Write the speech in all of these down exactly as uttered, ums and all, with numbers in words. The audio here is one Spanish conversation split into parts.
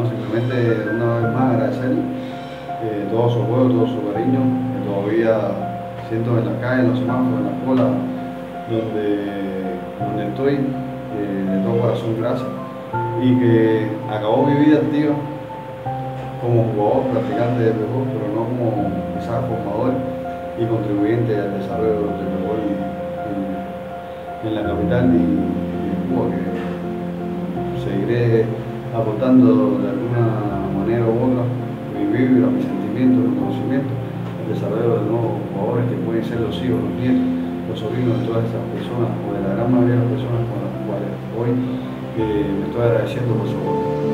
No, simplemente una vez más agradecer eh, todo su apoyo, todo su cariño, que todavía siento en la calle, en los semáforos, en la cola, donde, donde estoy, eh, de todo corazón gracias, y que acabó mi vida activa como jugador, practicante de béisbol, pero no como quizás formador y contribuyente al desarrollo del béisbol en, en la capital y, y en Cuba, que seguiré aportando de alguna manera u otra mi vibra, mis sentimientos, mi conocimiento, el desarrollo de nuevos jugadores que pueden ser los hijos, los nietos, los sobrinos de todas esas personas, o de la gran mayoría de las personas con las cuales hoy eh, me estoy agradeciendo por su apoyo.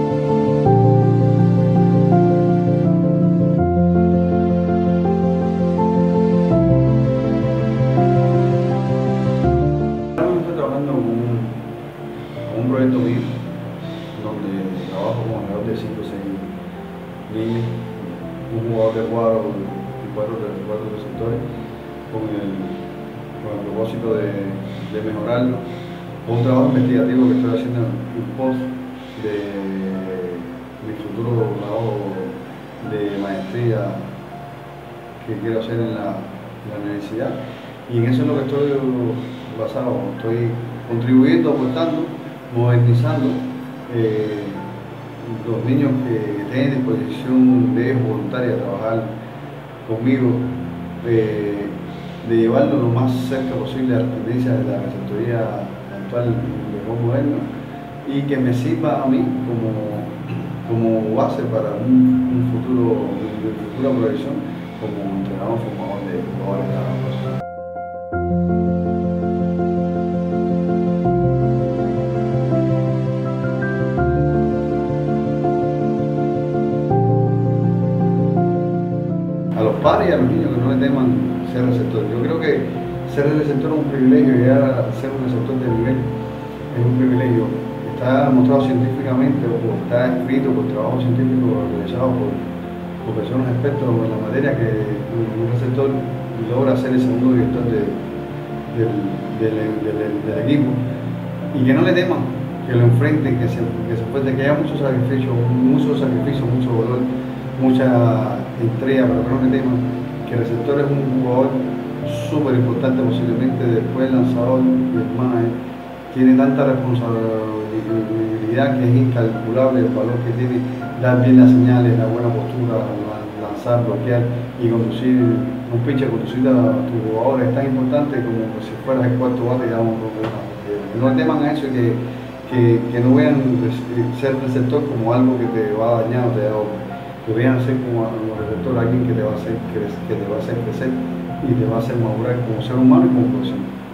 Un proyecto mío donde trabajo con alrededor de cinco o seis niños, un jugador de cuadro y cuatro, cuatro receptores, con el, con el propósito de, de mejorarlo. Un trabajo investigativo que estoy haciendo en pos de mi futuro trabajo de maestría que quiero hacer en la, en la universidad, y en eso es lo que estoy basado, estoy contribuyendo, aportando, modernizando eh, los niños que tienen disposición de voluntaria a trabajar conmigo, eh, de llevarlo lo más cerca posible a las tendencias de la receptoría actual de béisbol moderno, y que me sirva a mí como, como base para un, un futuro, de futura proyección como entrenador formador de jugadores de la profesión. A los padres y a los niños que no le teman ser receptor. Yo creo que ser receptor es un privilegio, y llegar a ser un receptor de nivel es un privilegio. Está demostrado científicamente, o está escrito por trabajo científico realizado por, por personas expertas en la materia, que un receptor logra ser el segundo director de, del, del, del, del equipo, y que no le teman, que lo enfrenten, que se, que se esfuercen, que haya mucho sacrificio, mucho sacrificio, mucho dolor, mucha entrega, pero que no le teman, que el receptor es un jugador súper importante, posiblemente después del lanzador y el manager. Tiene tanta responsabilidad que es incalculable el valor que tiene dar bien las señales, la buena postura, lanzar, bloquear y conducir un pitcher, conducir a tus jugadores es tan importante como si fueras el cuarto bate y dar un problema. No le teman a eso, que, que, que no vean ser receptor como algo que te va a dañar o te da otro. Que vean ser como, como receptor alguien que te va a hacer crecer, que te va a hacer crecer y te va a hacer madurar como ser humano y como profesional.